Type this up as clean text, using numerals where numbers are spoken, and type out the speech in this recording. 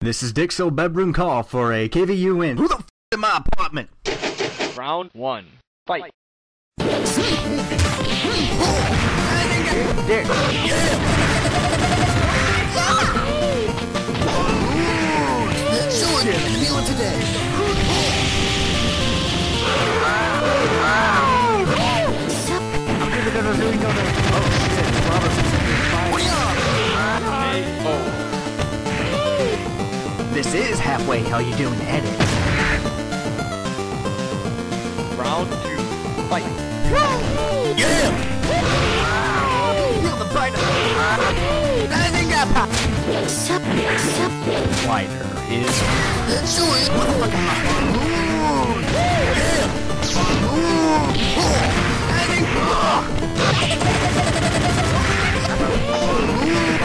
This is Dixel bedroom call for a KVU win. Who the f in my apartment? Round 1. Fight. Dick. Sure, feel it today. I'm gonna go to doing oh shit, Robertson. This is halfway how you doing edit. Round 2. Fight. Yeah! Feel the bite of Wider is Sure, motherfucker. Yeah!